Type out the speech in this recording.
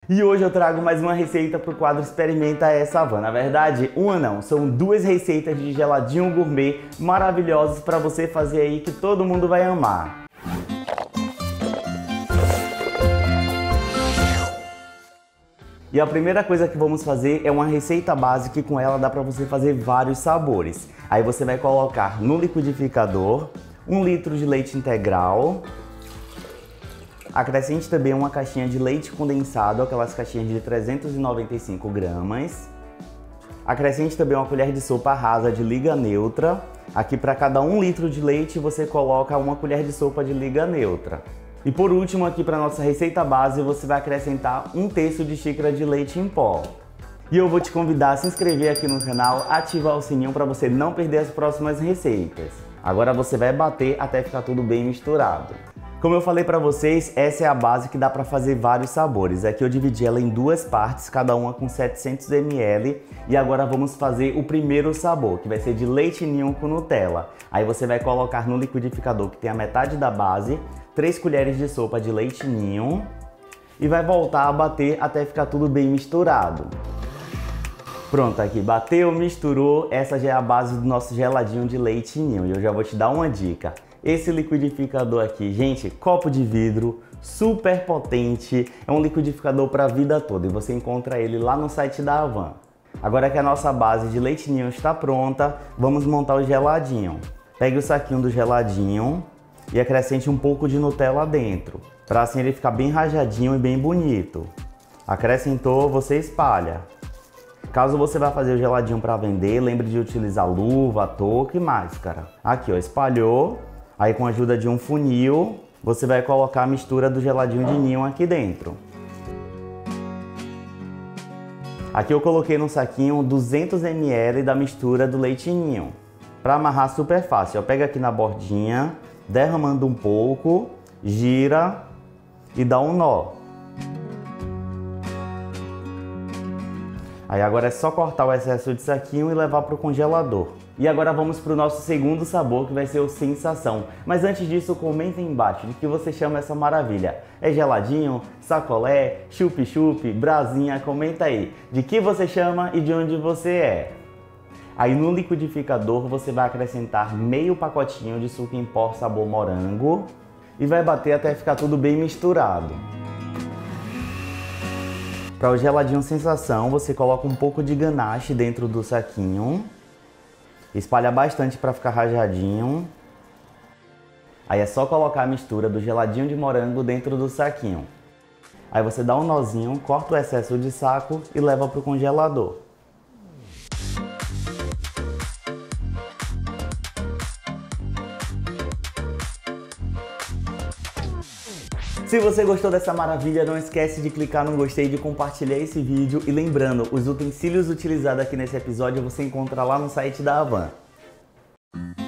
E hoje eu trago mais uma receita para o quadro Experimenta Essa Van. Na verdade, uma não, são duas receitas de geladinho gourmet maravilhosos para você fazer aí que todo mundo vai amar. E a primeira coisa que vamos fazer é uma receita básica e com ela dá para você fazer vários sabores. Aí você vai colocar no liquidificador 1 litro de leite integral. Acrescente também uma caixinha de leite condensado, aquelas caixinhas de 395 gramas. Acrescente também uma colher de sopa rasa de liga neutra. Aqui para cada 1 litro de leite você coloca uma colher de sopa de liga neutra. E por último aqui para nossa receita base você vai acrescentar 1/3 de xícara de leite em pó. E eu vou te convidar a se inscrever aqui no canal, ativar o sininho para você não perder as próximas receitas. Agora você vai bater até ficar tudo bem misturado. Como eu falei para vocês, essa é a base que dá para fazer vários sabores. Aqui eu dividi ela em duas partes, cada uma com 700 ml. E agora vamos fazer o primeiro sabor, que vai ser de leite ninho com Nutella. Aí você vai colocar no liquidificador, que tem a metade da base, 3 colheres de sopa de leite ninho. E vai voltar a bater até ficar tudo bem misturado. Pronto, aqui bateu, misturou. Essa já é a base do nosso geladinho de leite ninho. E eu já vou te dar uma dica. Esse liquidificador aqui, gente, copo de vidro, super potente, é um liquidificador para a vida toda e você encontra ele lá no site da Avan. Agora que a nossa base de leite ninho está pronta, vamos montar o geladinho. Pegue o saquinho do geladinho e acrescente um pouco de Nutella dentro, para assim ele ficar bem rajadinho e bem bonito. Acrescentou, você espalha. Caso você vá fazer o geladinho para vender, lembre de utilizar luva, touca e máscara. Aqui, ó, espalhou. Aí com a ajuda de um funil, você vai colocar a mistura do geladinho de ninho aqui dentro. Aqui eu coloquei no saquinho 200 ml da mistura do leite ninho. Para amarrar super fácil, pega aqui na bordinha, derramando um pouco, gira e dá um nó. Aí agora é só cortar o excesso de saquinho e levar para o congelador. E agora vamos para o nosso segundo sabor, que vai ser o Sensação. Mas antes disso, comenta aí embaixo de que você chama essa maravilha. É geladinho, sacolé, chup-chup, brasinha? Comenta aí de que você chama e de onde você é. Aí no liquidificador você vai acrescentar meio pacotinho de suco em pó sabor morango e vai bater até ficar tudo bem misturado. Para o geladinho Sensação, você coloca um pouco de ganache dentro do saquinho. Espalha bastante para ficar rajadinho. Aí é só colocar a mistura do geladinho de morango dentro do saquinho. Aí você dá um nozinho, corta o excesso de saco e leva para o congelador. Se você gostou dessa maravilha, não esquece de clicar no gostei, de compartilhar esse vídeo e lembrando, os utensílios utilizados aqui nesse episódio você encontra lá no site da Avan.